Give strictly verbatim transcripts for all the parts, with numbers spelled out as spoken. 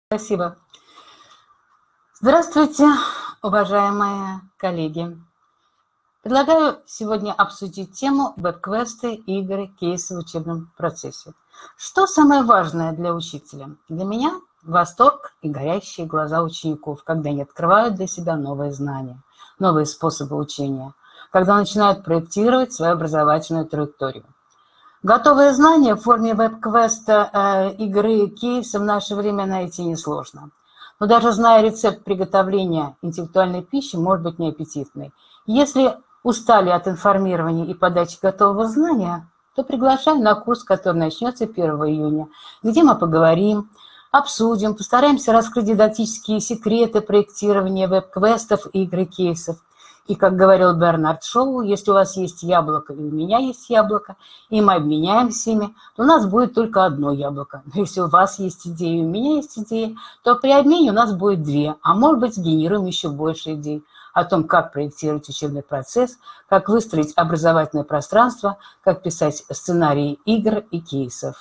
Спасибо. Здравствуйте, уважаемые коллеги. Предлагаю сегодня обсудить тему веб-квесты, игры, кейсы в учебном процессе. Что самое важное для учителя? Для меня восторг и горящие глаза учеников, когда они открывают для себя новые знания, новые способы учения, когда начинают проектировать свою образовательную траекторию. Готовые знания в форме веб-квеста, э, игры, кейса в наше время найти несложно. Но даже зная рецепт приготовления интеллектуальной пищи, может быть неаппетитной. Если устали от информирования и подачи готового знания, то приглашаю на курс, который начнется первого июня, где мы поговорим, обсудим, постараемся раскрыть дидактические секреты проектирования веб-квестов, игр и кейсов. И, как говорил Бернард Шоу, если у вас есть яблоко и у меня есть яблоко, и мы обменяемся ими, то у нас будет только одно яблоко. Но если у вас есть идеи и у меня есть идеи, то при обмене у нас будет две, а может быть, генерируем еще больше идей о том, как проектировать учебный процесс, как выстроить образовательное пространство, как писать сценарии игр и кейсов.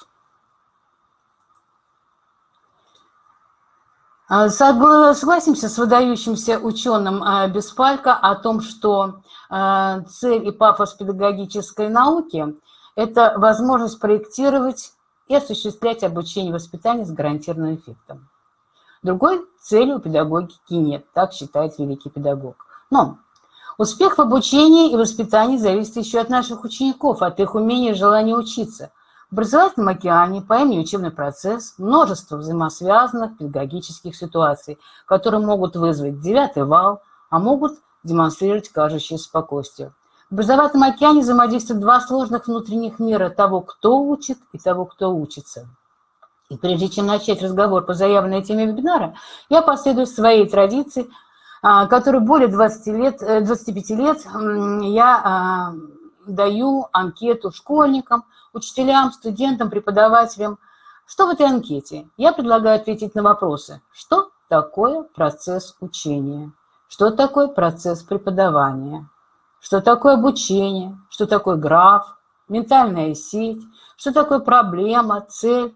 Согласимся с выдающимся ученым Беспалько о том, что цель и пафос педагогической науки – это возможность проектировать и осуществлять обучение и воспитание с гарантированным эффектом. Другой цели у педагогики нет, так считает великий педагог. Но успех в обучении и воспитании зависит еще от наших учеников, от их умения и желания учиться. В образовательном океане по имени учебный процесс множество взаимосвязанных педагогических ситуаций, которые могут вызвать девятый вал, а могут демонстрировать кажущее спокойствие. В образовательном океане взаимодействуют два сложных внутренних мира того, кто учит, и того, кто учится. И прежде чем начать разговор по заявленной теме вебинара, я последую своей традиции, которой более двадцати лет, двадцати пяти лет я даю анкету школьникам, учителям, студентам, преподавателям. Что в этой анкете? Я предлагаю ответить на вопросы. Что такое процесс учения? Что такое процесс преподавания? Что такое обучение? Что такое граф? Ментальная сеть? Что такое проблема, цель?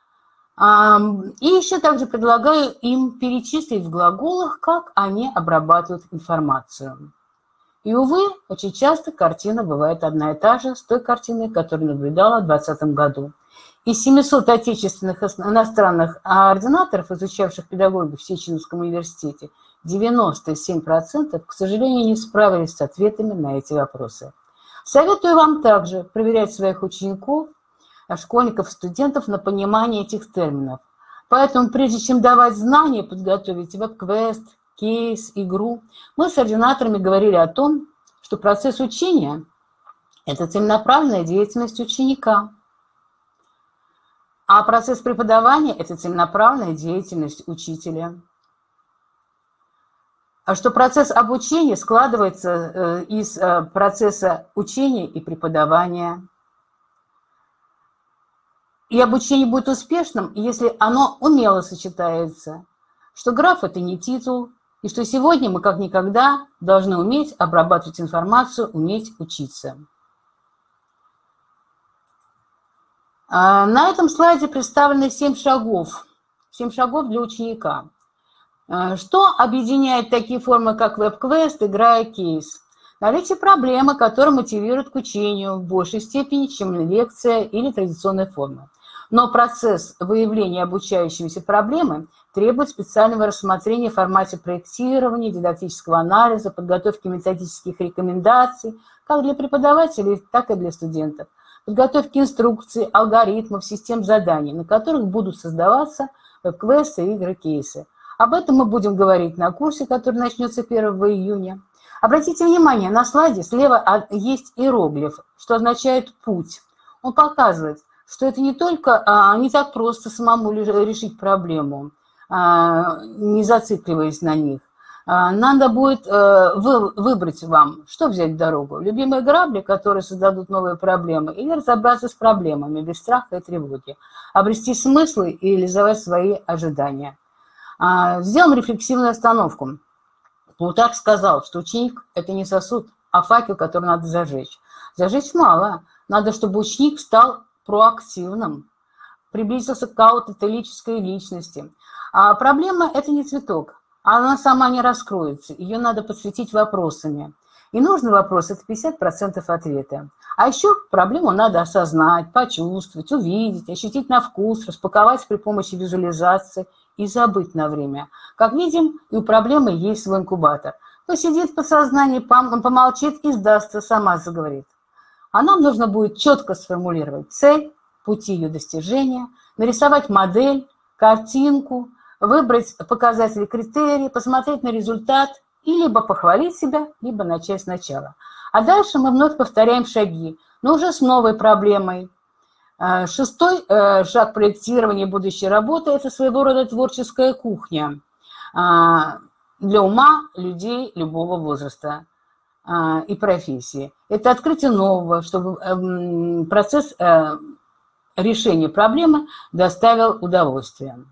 И еще также предлагаю им перечислить в глаголах, как они обрабатывают информацию. И, увы, очень часто картина бывает одна и та же с той картиной, которую наблюдала в двадцатом году. Из семисот отечественных иностранных ординаторов, изучавших педагогику в Сеченовском университете, девяносто семь процентов, к сожалению, не справились с ответами на эти вопросы. Советую вам также проверять своих учеников, школьников, студентов на понимание этих терминов. Поэтому, прежде чем давать знания, подготовить веб-квест, кейс, игру, мы с ординаторами говорили о том, что процесс учения – это целенаправленная деятельность ученика, а процесс преподавания – это целенаправленная деятельность учителя. А что процесс обучения складывается из процесса учения и преподавания. И обучение будет успешным, если оно умело сочетается, что граф – это не титул, и что сегодня мы как никогда должны уметь обрабатывать информацию, уметь учиться. На этом слайде представлены семь шагов. семь шагов для ученика. Что объединяет такие формы, как веб-квест, игра и кейс? Наличие проблемы, которая мотивирует к учению в большей степени, чем лекция или традиционная форма. Но процесс выявления обучающейся проблемы требует специального рассмотрения в формате проектирования, дидактического анализа, подготовки методических рекомендаций, как для преподавателей, так и для студентов, подготовки инструкций, алгоритмов, систем заданий, на которых будут создаваться веб-квесты, игры, кейсы. Об этом мы будем говорить на курсе, который начнется первого июня. Обратите внимание, на слайде слева есть иероглиф, что означает «путь». Он показывает, что это не только, а, не так просто самому решить проблему, а, не зацикливаясь на них. А, надо будет а, вы, выбрать вам, что взять в дорогу. Любимые грабли, которые создадут новые проблемы, или разобраться с проблемами без страха и тревоги. Обрести смыслы и реализовать свои ожидания. А, сделаем рефлексивную остановку. Плутарх сказал, что ученик – это не сосуд, а факел, который надо зажечь. Зажечь мало. Надо, чтобы ученик стал проактивным, приблизился к аутотелической личности, А проблема – это не цветок. Она сама не раскроется. Ее надо подсветить вопросами. И нужный вопрос – это пятьдесят процентов ответа. А еще проблему надо осознать, почувствовать, увидеть, ощутить на вкус, распаковать при помощи визуализации и забыть на время. Как видим, и у проблемы есть свой инкубатор. Посидит в подсознании, помолчит и сдастся, сама заговорит. А нам нужно будет четко сформулировать цель, пути ее достижения, нарисовать модель, картинку, выбрать показатели, критерии, посмотреть на результат и либо похвалить себя, либо начать сначала. А дальше мы вновь повторяем шаги, но уже с новой проблемой. Шестой шаг проектирования будущей работы – это своего рода творческая кухня для ума людей любого возраста и профессии. Это открытие нового, чтобы процесс решения проблемы доставил удовольствие.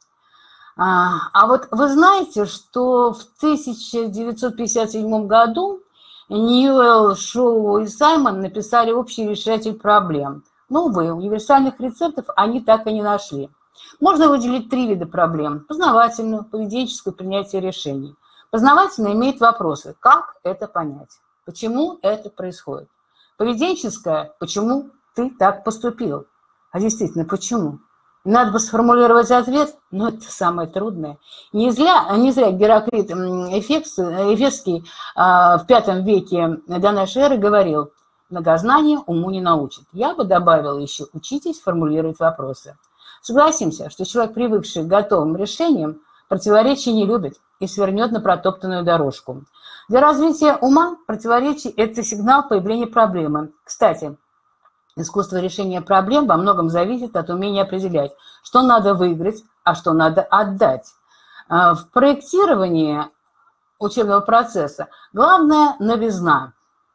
А вот вы знаете, что в тысяча девятьсот пятьдесят седьмом году Ньюэлл, Шоу и Саймон написали общий решатель проблем. Но, увы, универсальных рецептов они так и не нашли. Можно выделить три вида проблем. Познавательную, поведенческую, принятие решений. Познавательная имеет вопросы. Как это понять? Почему это происходит? Поведенческая – почему ты так поступил? А действительно, почему? Надо бы сформулировать ответ, но это самое трудное. Не зря, не зря Гераклит Эфесский в пятом веке до нашей эры говорил: многознание уму не научит. Я бы добавила еще: учитесь формулировать вопросы. Согласимся, что человек, привыкший к готовым решениям, противоречий не любит и свернет на протоптанную дорожку. Для развития ума противоречий – это сигнал появления проблемы. Кстати, искусство решения проблем во многом зависит от умения определять, что надо выиграть, а что надо отдать. В проектировании учебного процесса главное – новизна.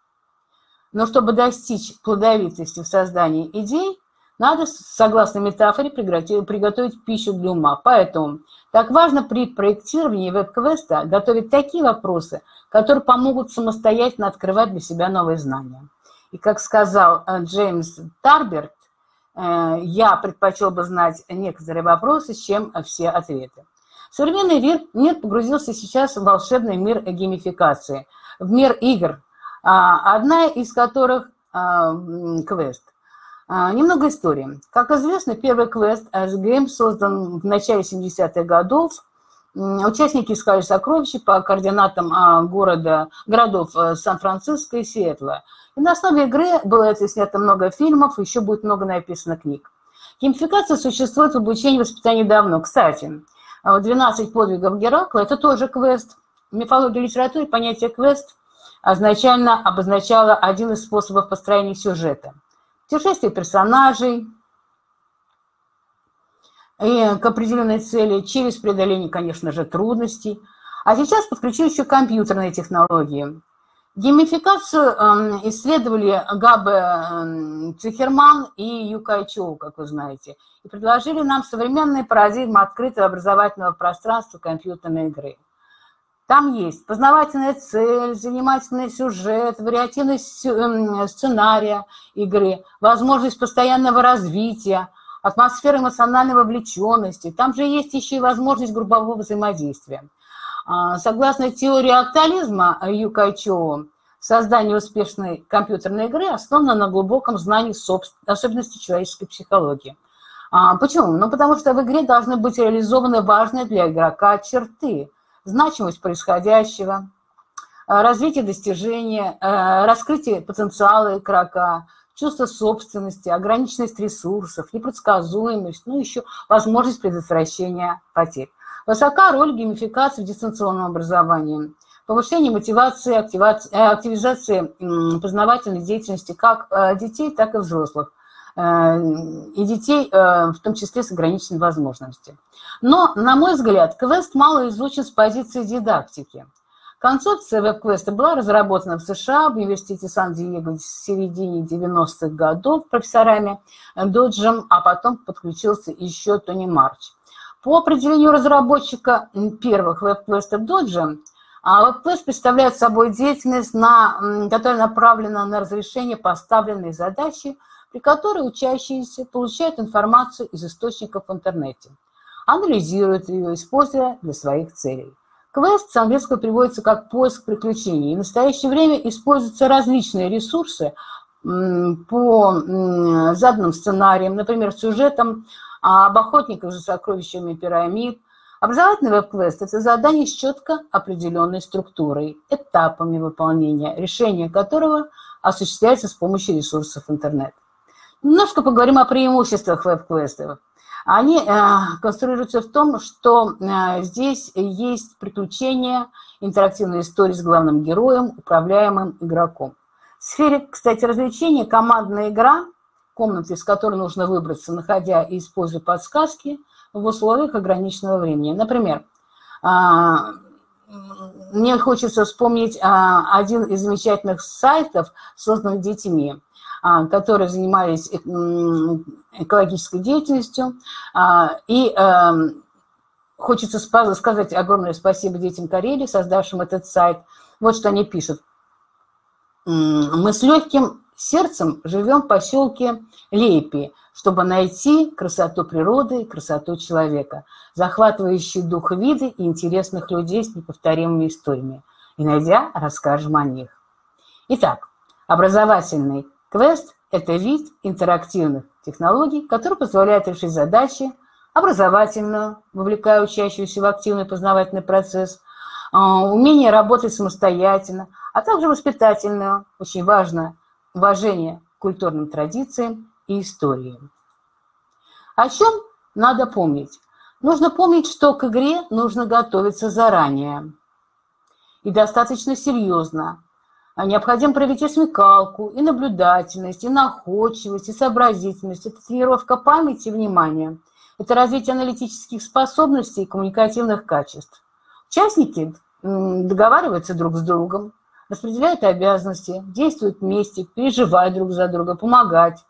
Но чтобы достичь плодовитости в создании идей, надо, согласно метафоре, приготовить пищу для ума. Поэтому так важно при проектировании веб-квеста готовить такие вопросы, которые помогут самостоятельно открывать для себя новые знания. И, как сказал Джеймс Тарберт, я предпочел бы знать некоторые вопросы, чем все ответы. Современный мир, мир погрузился сейчас в волшебный мир геймификации, в мир игр, одна из которых квест. Немного истории. Как известно, первый квест The Game создан в начале семидесятых годов. Участники искали сокровища по координатам города, городов Сан-Франциско и Сиэтла. И на основе игры было снято много фильмов, еще будет много написано книг. Геймификация существует в обучении и воспитании давно. Кстати, двенадцать подвигов Геракла – это тоже квест. В мифологии и литературе понятие квест изначально обозначало один из способов построения сюжета. Путешествие персонажей и к определенной цели через преодоление, конечно же, трудностей. А сейчас подключили еще компьютерные технологии. Геймификацию исследовали Габе Цихерман и Юкай Чоу, как вы знаете, и предложили нам современные парадигмы открытого образовательного пространства компьютерной игры. Там есть познавательная цель, занимательный сюжет, вариативность сценария игры, возможность постоянного развития, атмосфера эмоциональной вовлеченности. Там же есть еще и возможность группового взаимодействия. Согласно теории актуализма Юкай Чоу, создание успешной компьютерной игры основано на глубоком знании особенностей человеческой психологии. Почему? Ну, потому что в игре должны быть реализованы важные для игрока черты. Значимость происходящего, развитие достижения, раскрытие потенциала игрока, чувство собственности, ограниченность ресурсов, непредсказуемость, ну еще возможность предотвращения потерь. Высока роль геймификации в дистанционном образовании, повышение мотивации, активизации познавательной деятельности как детей, так и взрослых. И детей, в том числе с ограниченными возможностями. Но, на мой взгляд, квест мало изучен с позиции дидактики. Концепция веб-квеста была разработана в США в университете Сан-Диего в середине девяностых годов профессорами Доджем, а потом подключился еще Тони Марч. По определению разработчика первых веб-квестов Доджем, веб-квест представляет собой деятельность, на, которая направлена на разрешение поставленной задачи, при которой учащиеся получают информацию из источников в интернете. анализирует ее, используя для своих целей. Квест с английского переводится как «поиск приключений». И в настоящее время используются различные ресурсы по заданным сценариям, например, сюжетам об охотниках за сокровищами пирамид. Образовательный веб-квест – это задание с четко определенной структурой, этапами выполнения, решение которого осуществляется с помощью ресурсов интернета. Немножко поговорим о преимуществах веб-квестов. Они э, конструируются в том, что э, здесь есть приключения, интерактивные истории с главным героем, управляемым игроком. В сфере, кстати, развлечений командная игра, комната, из которой нужно выбраться, находя и используя подсказки в условиях ограниченного времени. Например, э, мне хочется вспомнить э, один из замечательных сайтов, созданных детьми, которые занимались экологической деятельностью. И хочется сказать огромное спасибо детям Карелии, создавшим этот сайт. Вот что они пишут. Мы с легким сердцем живем в поселке Лейпи, чтобы найти красоту природы и красоту человека, захватывающий дух виды и интересных людей с неповторимыми историями. И, найдя, расскажем о них. Итак, образовательный квест – это вид интерактивных технологий, который позволяет решить задачи образовательную, вовлекая учащуюся в активный познавательный процесс, умение работать самостоятельно, а также воспитательную, очень важно, уважение к культурным традициям и истории. О чем надо помнить? Нужно помнить, что к игре нужно готовиться заранее и достаточно серьезно. Необходимо проявить и смекалку, и наблюдательность, и находчивость, и сообразительность. Это тренировка памяти и внимания. Это развитие аналитических способностей и коммуникативных качеств. Участники договариваются друг с другом, распределяют обязанности, действуют вместе, переживают друг за друга, помогать,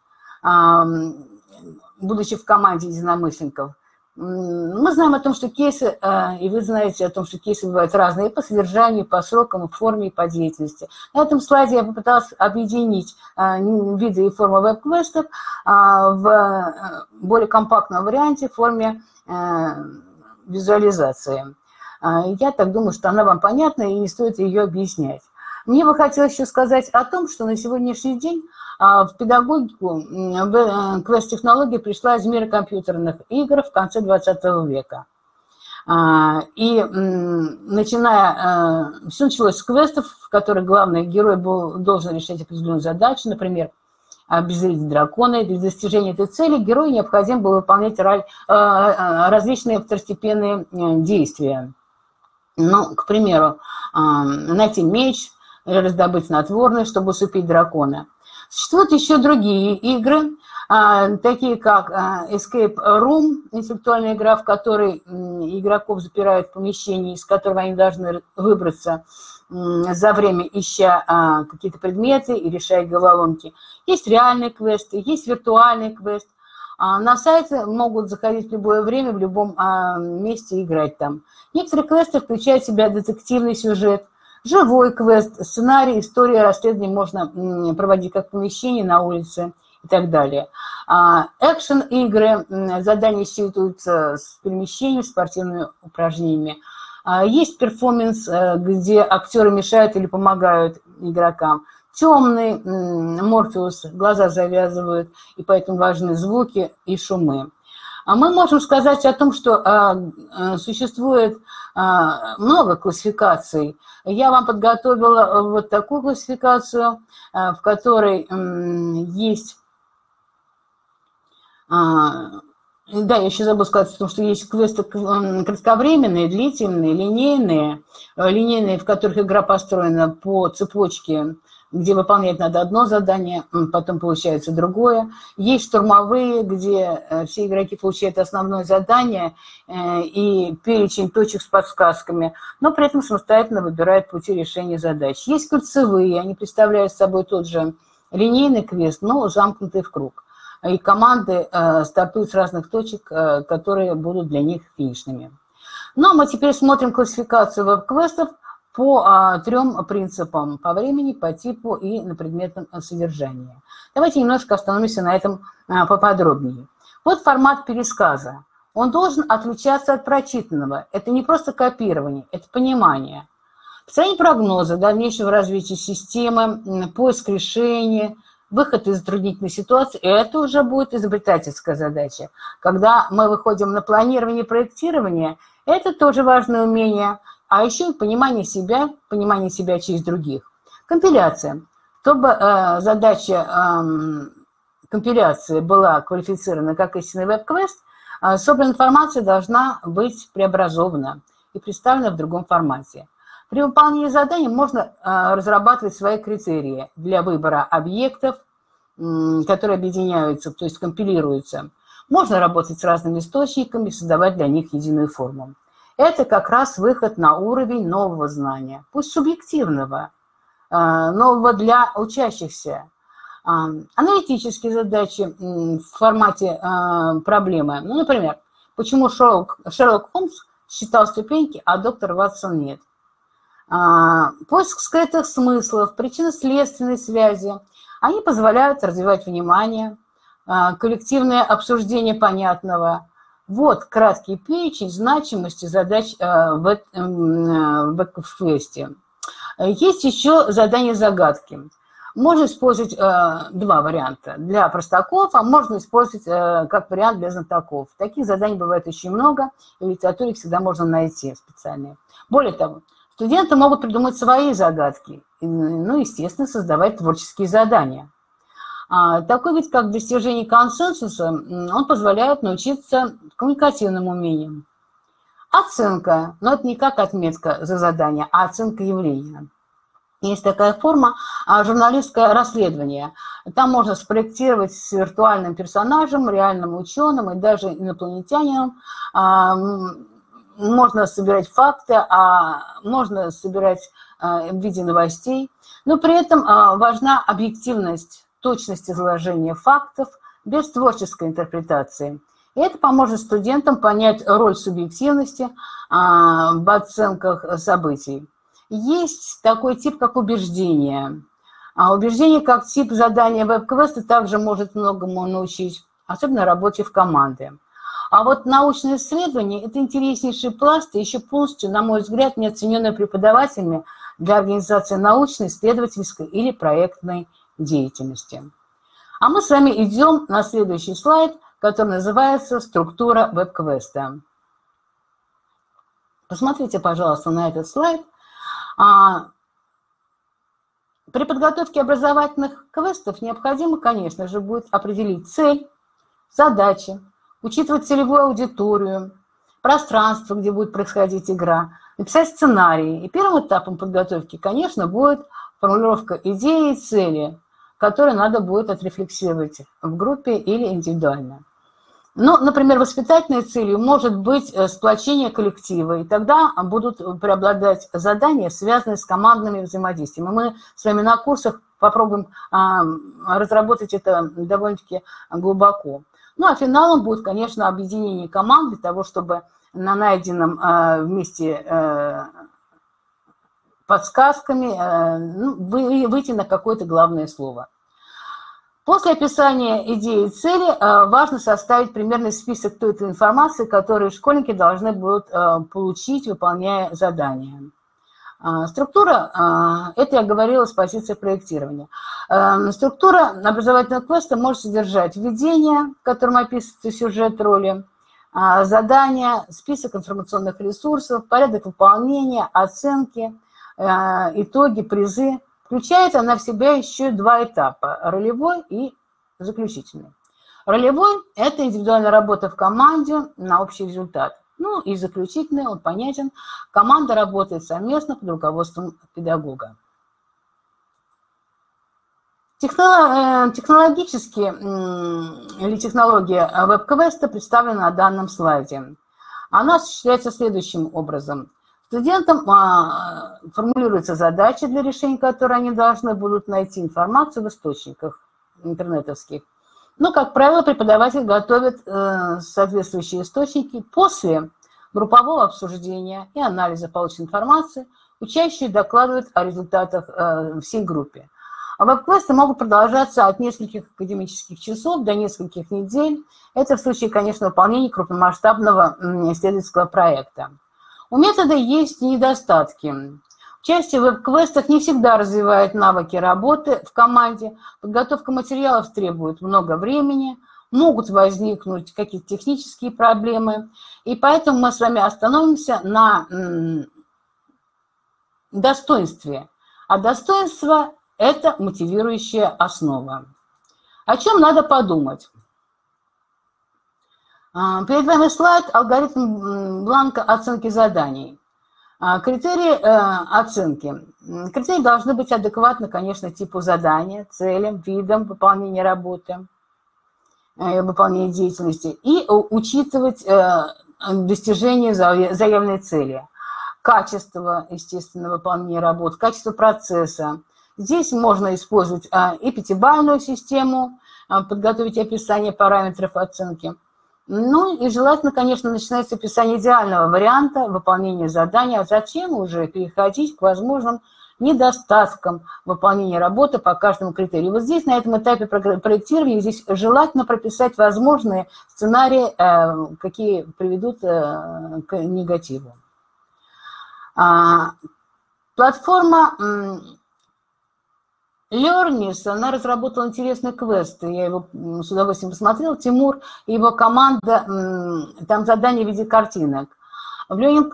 будучи в команде единомышленников. Мы знаем о том, что кейсы, и вы знаете о том, что кейсы бывают разные по содержанию, по срокам, по форме и по деятельности. На этом слайде я попыталась объединить виды и формы веб-квестов в более компактном варианте, в форме визуализации. Я так думаю, что она вам понятна и не стоит ее объяснять. Мне бы хотелось еще сказать о том, что на сегодняшний день в педагогику квест-технология пришла из мира компьютерных игр в конце двадцатого века. И начиная, все началось с квестов, в которых главный герой был, должен решать определенную задачу, например, обезвредить дракона. И для достижения этой цели герою необходимо было выполнять различные второстепенные действия. Ну, к примеру, найти меч или раздобыть снотворное, чтобы усыпить дракона. Существуют еще другие игры, такие как Escape Room, интеллектуальная игра, в которой игроков запирают в помещении, из которого они должны выбраться за время, ища какие-то предметы и решая головоломки. Есть реальные квесты, есть виртуальный квест. На сайте могут заходить в любое время, в любом месте и играть там. Некоторые квесты включают в себя детективный сюжет, живой квест, сценарий, история, расследование можно проводить как в помещении, на улице и так далее. Экшен-игры, задания считываются с перемещением, спортивными упражнениями. Есть перформанс, где актеры мешают или помогают игрокам. Темный, Морфеус, глаза завязывают, и поэтому важны звуки и шумы. А мы можем сказать о том, что а, а, существует а, много классификаций. Я вам подготовила вот такую классификацию, а, в которой м, есть... А, да, я еще забыла сказать о том, что есть квесты кратковременные, длительные, линейные. Линейные, в которых игра построена по цепочке, где выполнять надо одно задание, потом получается другое. Есть штурмовые, где все игроки получают основное задание и перечень точек с подсказками, но при этом самостоятельно выбирают пути решения задач. Есть кольцевые, они представляют собой тот же линейный квест, но замкнутый в круг. И команды стартуют с разных точек, которые будут для них финишными. Ну, а мы теперь смотрим классификацию веб-квестов по а, трем принципам: по времени, по типу и на предметном содержании. Давайте немножко остановимся на этом а, поподробнее. Вот формат пересказа. он должен отличаться от прочитанного. Это не просто копирование, это понимание. Построение прогноза дальнейшего развития системы, поиск решения, выход из затруднительной ситуации – это уже будет изобретательская задача. Когда мы выходим на планирование и проектирование, это тоже важное умение, а еще и понимание себя, понимание себя через других. Компиляция. Чтобы э, задача э, компиляции была квалифицирована как истинный веб-квест, э, собранная информация должна быть преобразована и представлена в другом формате. При выполнении задания можно э, разрабатывать свои критерии для выбора объектов, э, которые объединяются, то есть компилируются. Можно работать с разными источниками, создавать для них единую форму. Это как раз выход на уровень нового знания, пусть субъективного, э, нового для учащихся. Э, аналитические задачи э, в формате э, проблемы. Ну, например, почему Шерлок, Шерлок Холмс считал ступеньки, а доктор Ватсон нет. Поиск скрытых смыслов, причинно-следственной связи. Они позволяют развивать внимание, коллективное обсуждение понятного. Вот краткий перечень значимости задач в веб-квесте. Есть еще задание загадки. Можно использовать два варианта. Для простаков, а можно использовать как вариант для знатоков. Таких заданий бывает очень много, и в литературе их всегда можно найти специальные. Более того, студенты могут придумать свои загадки, ну, естественно, создавать творческие задания. Такой вид, как достижение консенсуса, он позволяет научиться коммуникативным умениям. Оценка, но это не как отметка за задание, а оценка явления. Есть такая форма журналистское расследование. Там можно спроектировать с виртуальным персонажем, реальным ученым и даже инопланетянином. Можно собирать факты, а можно собирать в виде новостей. Но при этом важна объективность, точность изложения фактов без творческой интерпретации. И это поможет студентам понять роль субъективности в оценках событий. Есть такой тип, как убеждение. Убеждение как тип задания веб-квеста также может многому научить, особенно работе в команде. А вот научное исследование – это интереснейший пласт, и еще полностью, на мой взгляд, не оцененный преподавателями для организации научной, исследовательской или проектной деятельности. А мы с вами идем на следующий слайд, который называется «Структура веб-квеста». Посмотрите, пожалуйста, на этот слайд. При подготовке образовательных квестов необходимо, конечно же, будет определить цель, задачи, учитывать целевую аудиторию, пространство, где будет происходить игра, написать сценарий. И первым этапом подготовки, конечно, будет формулировка идеи и цели, которые надо будет отрефлексировать в группе или индивидуально. Ну, например, воспитательной целью может быть сплочение коллектива, и тогда будут преобладать задания, связанные с командными взаимодействиями. Мы с вами на курсах попробуем разработать это довольно-таки глубоко. Ну, а финалом будет, конечно, объединение команд для того, чтобы на найденном вместе подсказками выйти на какое-то главное слово. После описания идеи и цели важно составить примерный список той информации, которую школьники должны будут получить, выполняя задания. Структура, это я говорила с позиции проектирования. Структура образовательного квеста может содержать введение, в котором описывается сюжет роли, задания, список информационных ресурсов, порядок выполнения, оценки, итоги, призы. Включает она в себя еще два этапа – ролевой и заключительный. Ролевой – это индивидуальная работа в команде на общий результат. Ну и заключительный, он понятен. Команда работает совместно под руководством педагога. Технологически или технология веб-квеста представлена на данном слайде. Она осуществляется следующим образом. Студентам формулируются задачи, для решения которых они должны будут найти информацию в источниках интернетовских. Но, как правило, преподаватель готовит соответствующие источники. После группового обсуждения и анализа полученной информации учащие докладывают о результатах всей группе. А веб-квесты могут продолжаться от нескольких академических часов до нескольких недель. Это в случае, конечно, выполнения крупномасштабного исследовательского проекта. У метода есть недостатки. Участие в веб-квестах не всегда развивает навыки работы в команде. Подготовка материалов требует много времени, могут возникнуть какие-то технические проблемы. И поэтому мы с вами остановимся на достоинстве. А достоинство – это мотивирующая основа. О чем надо подумать? Перед вами слайд «Алгоритм бланка оценки заданий». Критерии оценки. Критерии должны быть адекватны, конечно, типу задания, целям, видам выполнения работы, выполнения деятельности и учитывать достижение заявленной цели. Качество, естественно, выполнения работ, качество процесса. Здесь можно использовать и пятибалльную систему, подготовить описание параметров оценки. Ну и желательно, конечно, начинать с описания идеального варианта выполнения задания, а затем уже переходить к возможным недостаткам выполнения работы по каждому критерию. Вот здесь, на этом этапе проектирования, здесь желательно прописать возможные сценарии, какие приведут к негативу. Платформа Learnis, она разработала интересный квест, я его с удовольствием посмотрела, Тимур и его команда, там задания в виде картинок. В Learning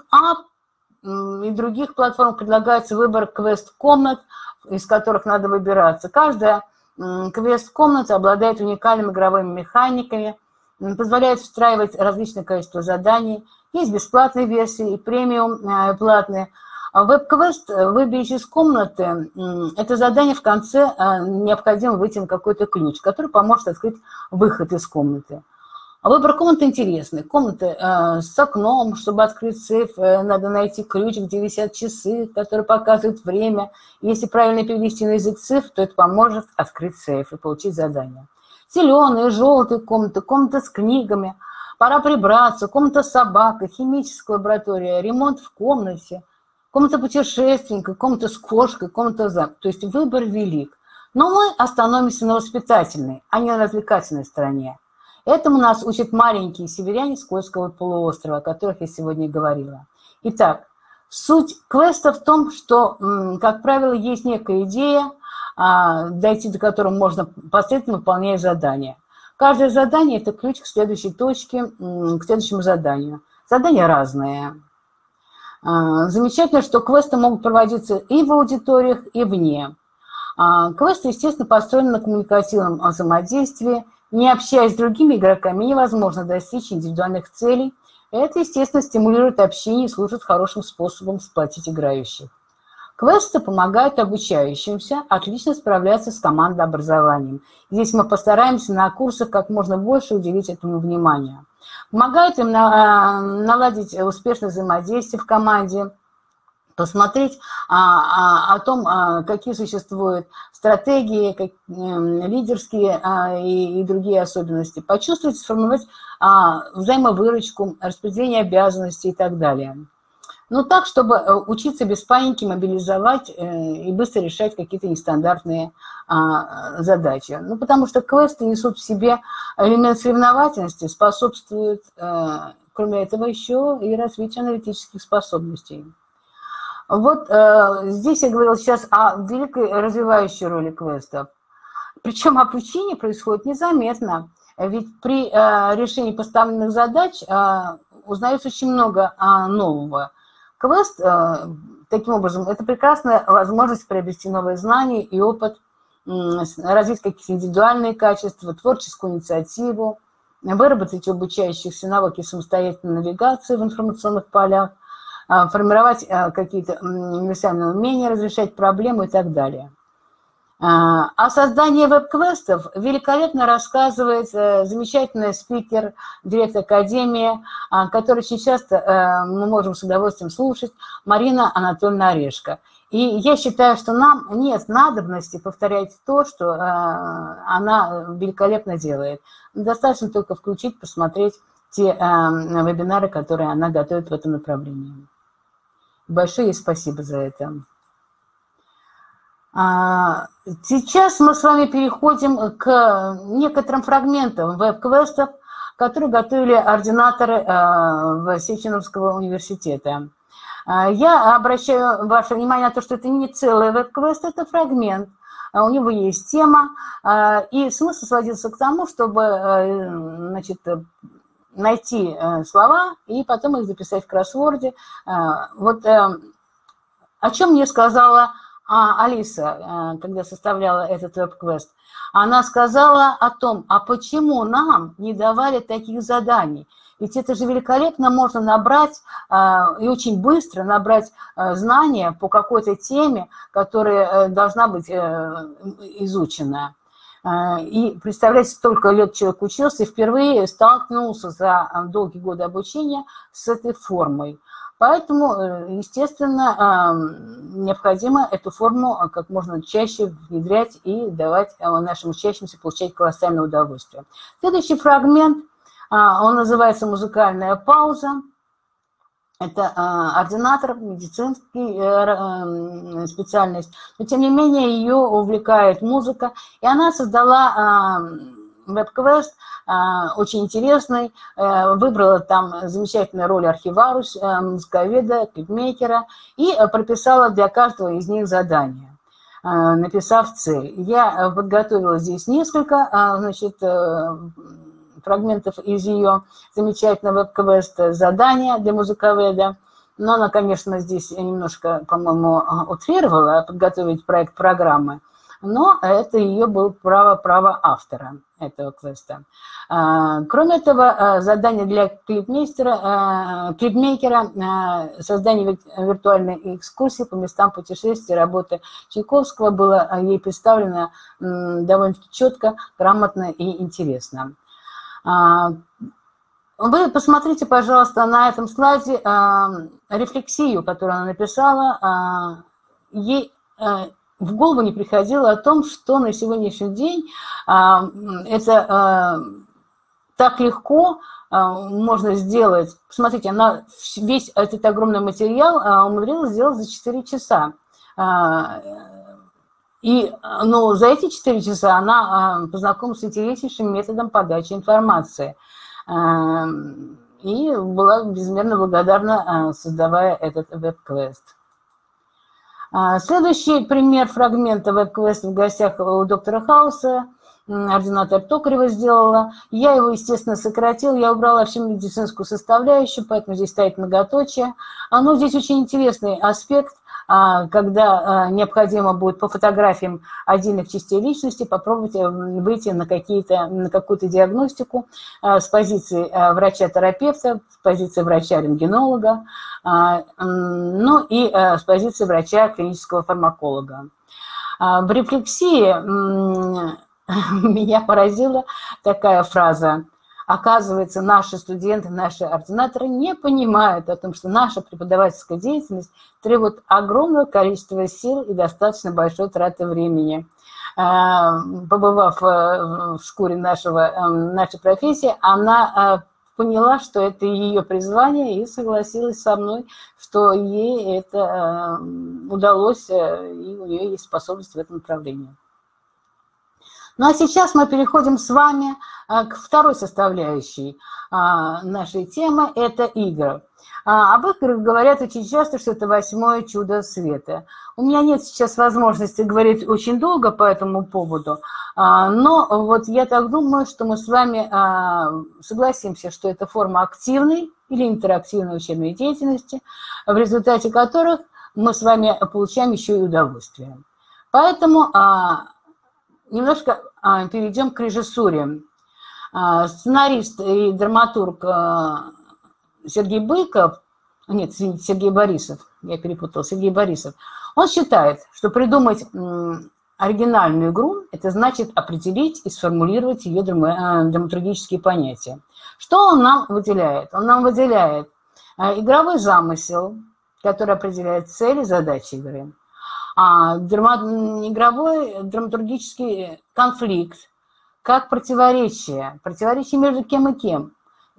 App и других платформах предлагается выбор квест-комнат, из которых надо выбираться. Каждая квест-комната обладает уникальными игровыми механиками, позволяет встраивать различное количество заданий. Есть бесплатные версии и премиум платные. Веб-квест «Выберись из комнаты» – это задание в конце необходимо выйти на какой-то ключ, который поможет открыть выход из комнаты. Выбор комнаты интересный. Комната с окном, чтобы открыть сейф, надо найти ключ, где висят часы, которые показывают время. Если правильно перевести на язык цифр, то это поможет открыть сейф и получить задание. Зеленые, желтые комнаты, комната с книгами, пора прибраться, комната с собакой, химическая лаборатория, ремонт в комнате. Комната путешественника, комната с кошкой, комната за... То есть выбор велик. Но мы остановимся на воспитательной, а не на развлекательной стороне. Этому нас учат маленькие северяне с Кольского полуострова, о которых я сегодня говорила. Итак, суть квеста в том, что, как правило, есть некая идея, дойти до которой можно последовательно выполняя задания. Каждое задание – это ключ к следующей точке, к следующему заданию. Задания разные. Замечательно, что квесты могут проводиться и в аудиториях, и вне. Квесты, естественно, построены на коммуникативном взаимодействии. Не общаясь с другими игроками, невозможно достичь индивидуальных целей. Это, естественно, стимулирует общение и служит хорошим способом сплотить играющих. Квесты помогают обучающимся отлично справляться с командообразованием. Здесь мы постараемся на курсах как можно больше уделить этому внимание. Помогают им наладить успешное взаимодействие в команде, посмотреть о том, какие существуют стратегии, лидерские и другие особенности, почувствовать, сформировать взаимовыручку, распределение обязанностей и так далее. Но так, чтобы учиться без паники, мобилизовать и быстро решать какие-то нестандартные а, задачи. Ну, потому что квесты несут в себе элемент соревновательности, способствуют, а, кроме этого, еще и развитию аналитических способностей. Вот а, здесь я говорила сейчас о великой развивающей роли квестов. Причем обучение происходит незаметно, ведь при а, решении поставленных задач а, узнается очень много а, нового. Квест, таким образом, это прекрасная возможность приобрести новые знания и опыт, развить какие-то индивидуальные качества, творческую инициативу, выработать у обучающихся навыки самостоятельной навигации в информационных полях, формировать какие-то универсальные умения, разрешать проблемы и так далее. О создании веб-квестов великолепно рассказывает замечательный спикер, директор Академии, который очень часто мы можем с удовольствием слушать, Марина Анатольевна Орешко. И я считаю, что нам нет надобности повторять то, что она великолепно делает. Достаточно только включить, посмотреть те вебинары, которые она готовит в этом направлении. Большое ей спасибо за это. Сейчас мы с вами переходим к некоторым фрагментам веб-квестов, которые готовили ординаторы Сеченовского университета. Я обращаю ваше внимание на то, что это не целый веб-квест, это фрагмент. У него есть тема, и смысл сводился к тому, чтобы, значит, найти слова и потом их записать в кроссворде. Вот о чем мне сказала Алиса, когда составляла этот веб-квест. Она сказала о том, а почему нам не давали таких заданий? Ведь это же великолепно можно набрать и очень быстро набрать знания по какой-то теме, которая должна быть изучена. И, представляете, столько лет человек учился и впервые столкнулся за долгие годы обучения с этой формой. Поэтому, естественно, необходимо эту форму как можно чаще внедрять и давать нашим учащимся получать колоссальное удовольствие. Следующий фрагмент, он называется «Музыкальная пауза». Это ординатор, медицинский специальность, но тем не менее ее увлекает музыка, и она создала веб-квест очень интересный, выбрала там замечательную роль архиваруш, музыковеда, клипмейкера и прописала для каждого из них задание, написав цель. Я подготовила здесь несколько, значит, фрагментов из ее замечательного веб-квеста «Задание для музыковеда». Но она, конечно, здесь немножко, по-моему, утрировала подготовить проект программы. Но это ее было право, право автора этого квеста. Кроме этого, задание для клипмейстера, клипмейкера, создание виртуальной экскурсии по местам путешествий, работы Чайковского было ей представлено довольно-таки четко, грамотно и интересно. Вы посмотрите, пожалуйста, на этом слайде рефлексию, которую она написала. Ей в голову не приходило о том, что на сегодняшний день это так легко можно сделать. Посмотрите, она весь этот огромный материал умудрилась сделать за четыре часа. И, но за эти четыре часа она познакомилась с интереснейшим методом подачи информации. И была безмерно благодарна, создавая этот веб-квест. Следующий пример фрагмента веб-квеста в гостях у доктора Хауса. Ординатор Токарева сделала. Я его, естественно, сократил. Я убрала всю медицинскую составляющую, поэтому здесь стоит многоточие. Но здесь очень интересный аспект, когда необходимо будет по фотографиям отдельных частей личности попробовать выйти на, какие-то, на какую-то диагностику с позиции врача-терапевта, с позиции врача-рентгенолога, ну и с позиции врача-клинического фармаколога. В рефлексии меня поразила такая фраза. Оказывается, наши студенты, наши ординаторы не понимают о том, что наша преподавательская деятельность требует огромного количества сил и достаточно большой траты времени. Побывав в шкуре нашего, нашей профессии, она поняла, что это ее призвание, и согласилась со мной, что ей это удалось, и у нее есть способность в этом направлении. Ну а сейчас мы переходим с вами к второй составляющей нашей темы – это игры. Об играх говорят очень часто, что это восьмое чудо света. У меня нет сейчас возможности говорить очень долго по этому поводу, но вот я так думаю, что мы с вами согласимся, что это форма активной или интерактивной учебной деятельности, в результате которых мы с вами получаем еще и удовольствие. Поэтому немножко перейдем к режиссуре. Сценарист и драматург Сергей Быков, нет, извините, Сергей Борисов, я перепутала, Сергей Борисов, он считает, что придумать оригинальную игру – это значит определить и сформулировать ее драматургические понятия. Что он нам выделяет? Он нам выделяет игровой замысел, который определяет цели и задачи игры. А драма, игровой драматургический конфликт, как противоречие, противоречие между кем и кем,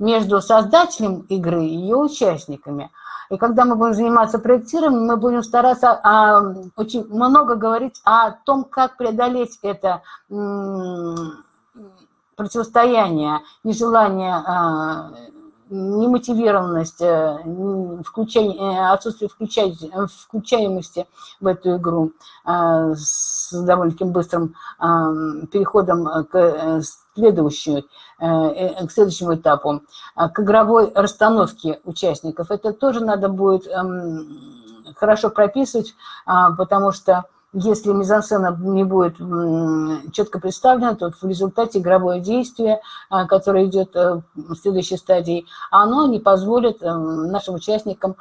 между создателем игры и ее участниками. И когда мы будем заниматься проектированием, мы будем стараться а, очень много говорить о том, как преодолеть это м, противостояние, нежелание, а, немотивированность, включение, отсутствие включай, включаемости в эту игру а, с довольно-таки быстрым а, переходом к следующему, к следующему этапу, к игровой расстановке участников. Это тоже надо будет хорошо прописывать, потому что если мизансцена не будет четко представлена, то в результате игровое действие, которое идет в следующей стадии, оно не позволит нашим участникам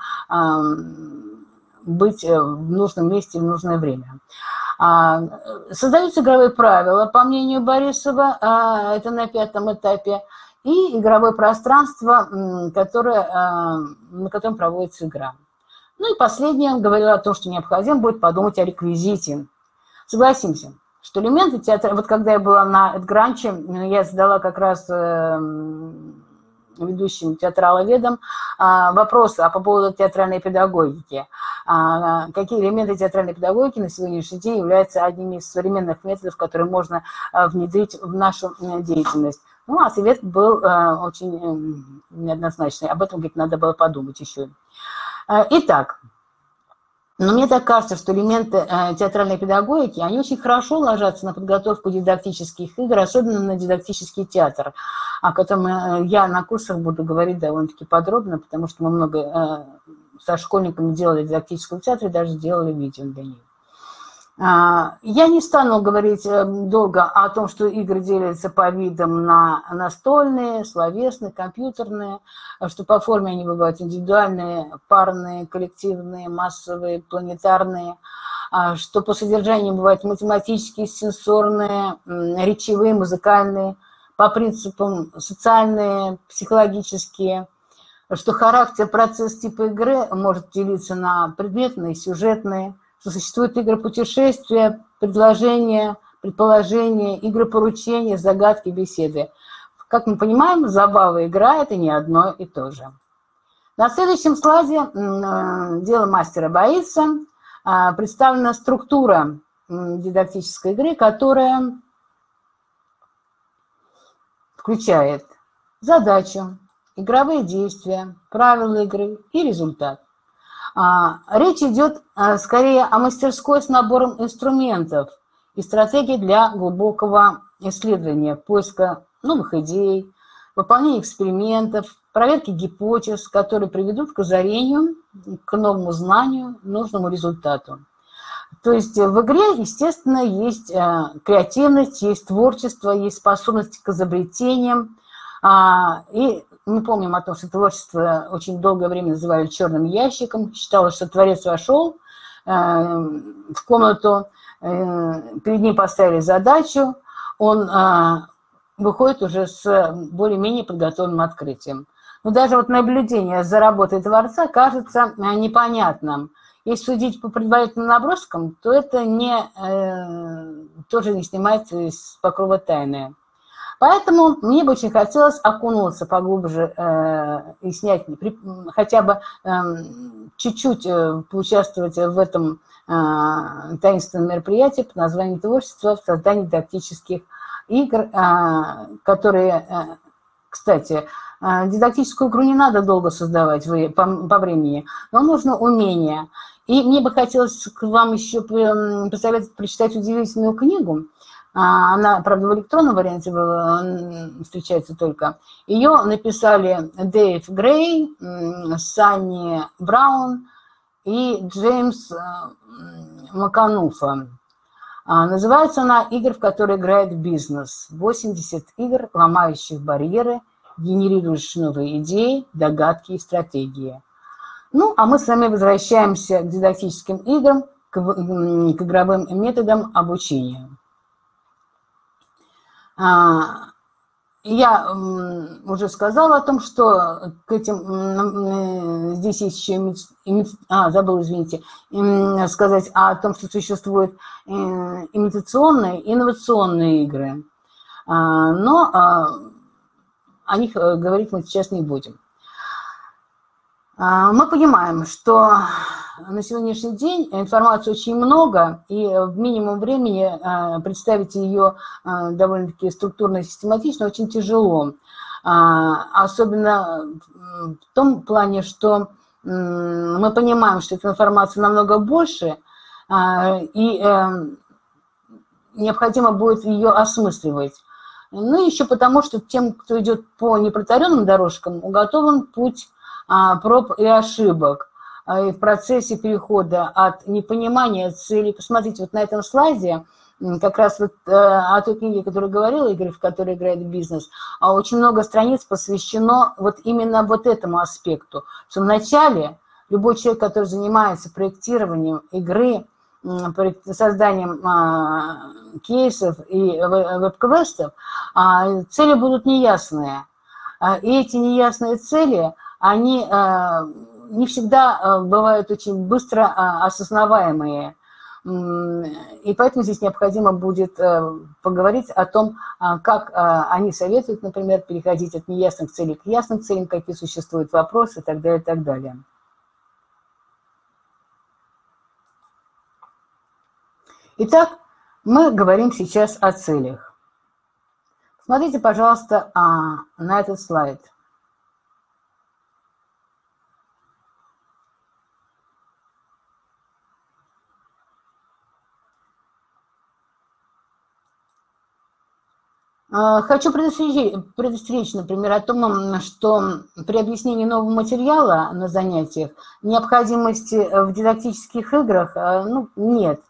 быть в нужном месте в нужное время. Создаются игровые правила, по мнению Борисова, это на пятом этапе, и игровое пространство, которое, на котором проводится игра. Ну и последнее, он говорил о том, что необходимо будет подумать о реквизите. Согласимся, что элементы театра... Вот когда я была на Эдгранче, я задала как раз ведущим театраловедам вопрос по поводу театральной педагогики. Какие элементы театральной педагогики на сегодняшний день являются одними из современных методов, которые можно внедрить в нашу деятельность. Ну, а совет был очень неоднозначный. Об этом, говорит, надо было подумать еще. Итак, но мне так кажется, что элементы театральной педагогики, они очень хорошо ложатся на подготовку дидактических игр, особенно на дидактический театр, о котором я на курсах буду говорить довольно-таки подробно, потому что мы много со школьниками делали дидактического театра и даже делали видео для них. Я не стану говорить долго о том, что игры делятся по видам на настольные, словесные, компьютерные, что по форме они бывают индивидуальные, парные, коллективные, массовые, планетарные, что по содержанию бывают математические, сенсорные, речевые, музыкальные, по принципам социальные, психологические, что характер, процесс типа игры может делиться на предметные, сюжетные, что существуют игры путешествия, предложения, предположения, игры поручения, загадки, беседы. Как мы понимаем, забава и игра – это не одно и то же. На следующем слайде «Дело мастера боится» представлена структура дидактической игры, которая включает задачу, игровые действия, правила игры и результат. Речь идет скорее о мастерской с набором инструментов и стратегий для глубокого исследования, поиска новых идей, выполнения экспериментов, проверки гипотез, которые приведут к озарению, к новому знанию, нужному результату. То есть в игре, естественно, есть креативность, есть творчество, есть способность к изобретениям. И мы помним о том, что творчество очень долгое время называли черным ящиком. Считалось, что творец вошел в комнату, перед ним поставили задачу, он выходит уже с более-менее подготовленным открытием. Но даже вот наблюдение за работой творца кажется непонятным. Если судить по предварительным наброскам, то это не, э, тоже не снимается из покрова тайны. Поэтому мне бы очень хотелось окунуться поглубже э, и снять, при, хотя бы чуть-чуть э, поучаствовать в этом э, таинственном мероприятии под названием «Творчество в создании дидактических игр», э, которые, э, кстати, э, дидактическую игру не надо долго создавать по, по времени, но нужно умение. И мне бы хотелось к вам еще посоветовать прочитать удивительную книгу. Она, правда, в электронном варианте встречается только. Ее написали Дэйв Грей, Санни Браун и Джеймс Макануфа. Называется она «Игры, в которые играет бизнес». восемьдесят игр, ломающих барьеры, генерирующих новые идеи, догадки и стратегии. Ну, а мы с вами возвращаемся к дидактическим играм, к, к игровым методам обучения. Я уже сказала о том, что к этим, здесь есть еще, а, забыла, извините, сказать о том, что существуют имитационные, инновационные игры. Но о них говорить мы сейчас не будем. Мы понимаем, что на сегодняшний день информации очень много, и в минимум времени представить ее довольно-таки структурно и систематично очень тяжело. Особенно в том плане, что мы понимаем, что эта информация намного больше, и необходимо будет ее осмысливать. Ну, еще потому, что тем, кто идет по непротаренным дорожкам, уготован путь проб и ошибок и в процессе перехода от непонимания цели. Посмотрите, вот на этом слайде, как раз вот о той книге, о которой говорила Игорь, в которой играет бизнес, очень много страниц посвящено вот именно вот этому аспекту, что вначале любой человек, который занимается проектированием игры, созданием кейсов и веб-квестов, цели будут неясные. И эти неясные цели, они не всегда бывают очень быстро осознаваемые. И поэтому здесь необходимо будет поговорить о том, как они советуют, например, переходить от неясных целей к ясным целям, какие существуют вопросы и так далее, и так далее. Итак, мы говорим сейчас о целях. Смотрите, пожалуйста, на этот слайд. Хочу предостеречь, предостеречь, например, о том, что при объяснении нового материала на занятиях необходимости в дидактических играх ну, нет,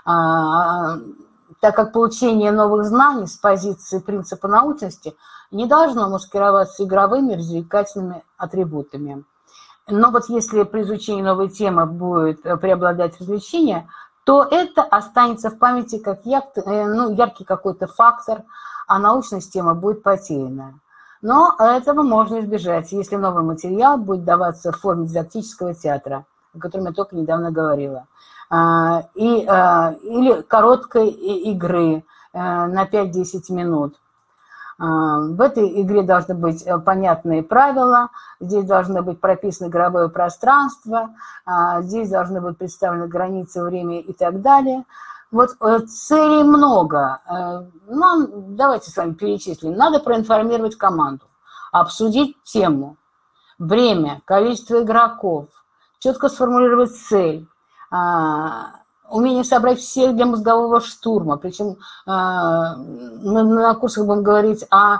так как получение новых знаний с позиции принципа научности не должно маскироваться игровыми развлекательными атрибутами. Но вот если при изучении новой темы будет преобладать развлечение, то это останется в памяти как яркий, ну, яркий какой-то фактор, а научность темы будет потеряна. Но этого можно избежать, если новый материал будет даваться в форме дидактического театра, о котором я только недавно говорила, и, или короткой игры на пять-десять минут. В этой игре должны быть понятные правила, здесь должно быть прописано игровое пространство, здесь должны быть представлены границы, время и так далее. Вот целей много. Ну, давайте с вами перечислим. Надо проинформировать команду, обсудить тему, время, количество игроков, четко сформулировать цель, умение собрать всех для мозгового штурма. Причем на, на курсах будем говорить о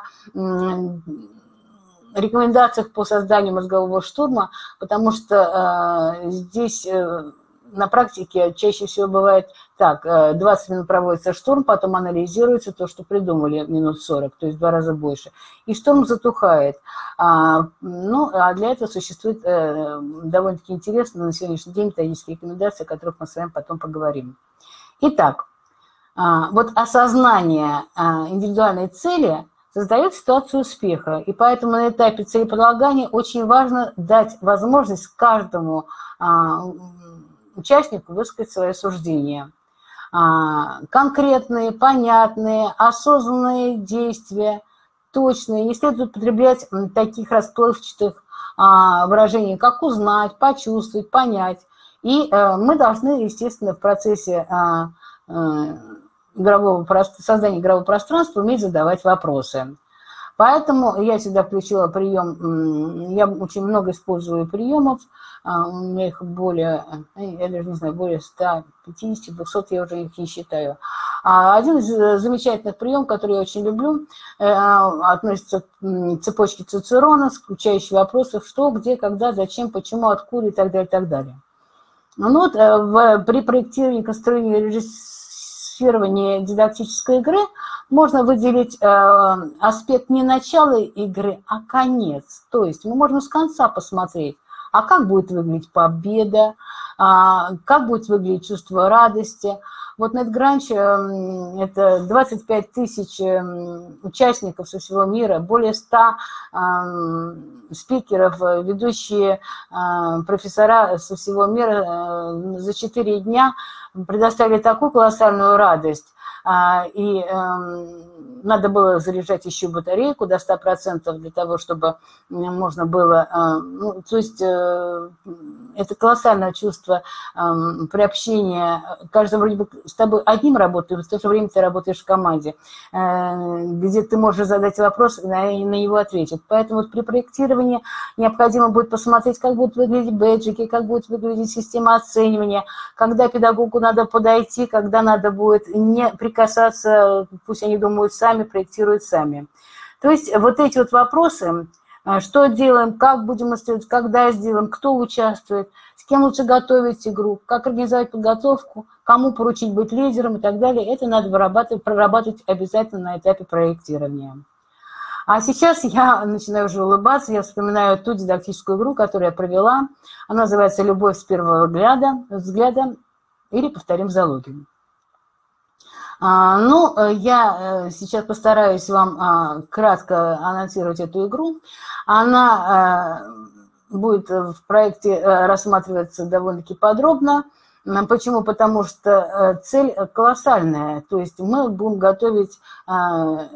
рекомендациях по созданию мозгового штурма, потому что здесь на практике чаще всего бывает так, двадцать минут проводится штурм, потом анализируется то, что придумали, минут сорок, то есть в два раза больше, и штурм затухает. А, ну, а для этого существует э, довольно-таки интересно на сегодняшний день методические рекомендации, о которых мы с вами потом поговорим. Итак, а, вот осознание а, индивидуальной цели создает ситуацию успеха, и поэтому на этапе целеполагания очень важно дать возможность каждому а, участнику высказать свое суждение. Конкретные, понятные, осознанные действия, точные. Не следует употреблять таких расплывчатых выражений, как узнать, почувствовать, понять. И мы должны, естественно, в процессе игрового, создания игрового пространства уметь задавать вопросы. Поэтому я сюда включила прием, я очень много использую приемов, у меня их более, я даже не знаю, более ста пятидесяти — двухсот, я уже их не считаю. Один из замечательных приемов, который я очень люблю, относится к цепочке Цицерона, включающей вопросы что, где, когда, зачем, почему, откуда и так далее, и так далее. Ну вот, в, при проектировании, конструировании, режиссировании дидактической игры можно выделить э, аспект не начала игры, а конец. То есть мы можем с конца посмотреть, а как будет выглядеть победа, а, как будет выглядеть чувство радости. Вот NetGrunch э, – это двадцать пять тысяч э, участников со всего мира, более ста э, спикеров, ведущие э, профессора со всего мира э, за четыре дня предоставили такую колоссальную радость и надо было заряжать еще батарейку до ста процентов для того, чтобы можно было... Ну, то есть это колоссальное чувство приобщения. Каждый вроде бы с тобой одним работает, в то же время ты работаешь в команде, где ты можешь задать вопрос, и на него ответят. Поэтому вот при проектировании необходимо будет посмотреть, как будут выглядеть бэджики, как будет выглядеть система оценивания, когда педагогу надо подойти, когда надо будет не прикасаться, пусть они думают сами, проектируют сами. То есть вот эти вот вопросы, что делаем, как будем сделать, когда сделаем, кто участвует, с кем лучше готовить игру, как организовать подготовку, кому поручить быть лидером и так далее, это надо вырабатывать, прорабатывать обязательно на этапе проектирования. А сейчас я начинаю уже улыбаться, я вспоминаю ту дидактическую игру, которую я провела. Она называется «Любовь с первого взгляда», взгляда или «Повторим зоологию». А, ну, я сейчас постараюсь вам а, кратко анонсировать эту игру. Она а, будет в проекте а, рассматриваться довольно-таки подробно. Почему? Потому что цель колоссальная. То есть мы будем готовить а,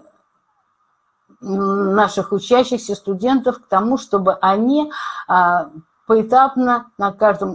наших учащихся, студентов к тому, чтобы они а, поэтапно на, каждом,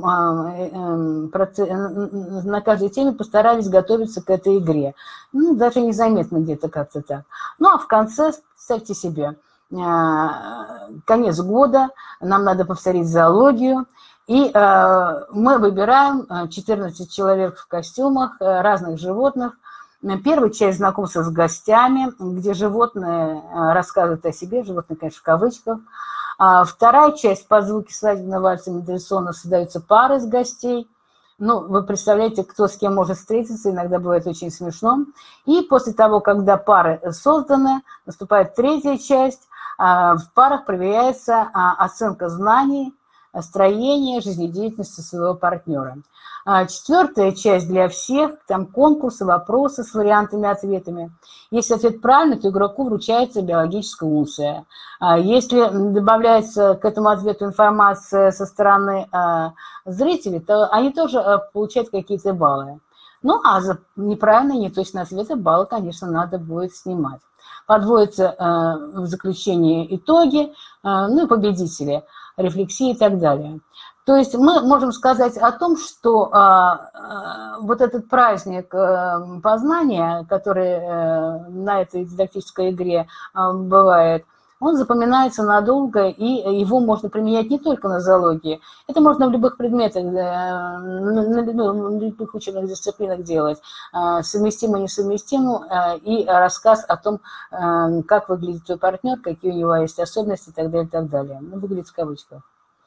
на каждой теме постарались готовиться к этой игре. Ну, даже незаметно где-то как-то так. Ну, а в конце, представьте себе, конец года, нам надо повторить зоологию, и мы выбираем четырнадцать человек в костюмах разных животных. Первая часть знакомства с гостями, где животные рассказывают о себе, животные, конечно, в кавычках. А вторая часть под звуки свадебного вальса Мендельсона создаются пары из гостей. Ну, вы представляете, кто с кем может встретиться, иногда бывает очень смешно. И после того, когда пары созданы, наступает третья часть. В парах проверяется оценка знаний, строение, жизнедеятельности своего партнера. Четвертая часть для всех, там конкурсы, вопросы с вариантами-ответами. Если ответ правильный, то игроку вручается биологическая унция. Если добавляется к этому ответу информация со стороны зрителей, то они тоже получают какие-то баллы. Ну, а за неправильные, неточные ответы баллы, конечно, надо будет снимать. Подводятся в заключение итоги, ну и победители, рефлексии и так далее. То есть мы можем сказать о том, что а, а, вот этот праздник а, познания, который а, на этой дидактической игре а, бывает, он запоминается надолго, и его можно применять не только на зоологии. Это можно в любых предметах, на, на, на любых учебных дисциплинах делать. А, совместимо, несовместимо, а, и рассказ о том, а, как выглядит твой партнер, какие у него есть особенности и так далее, и так далее. Ну, выглядит в кавычках.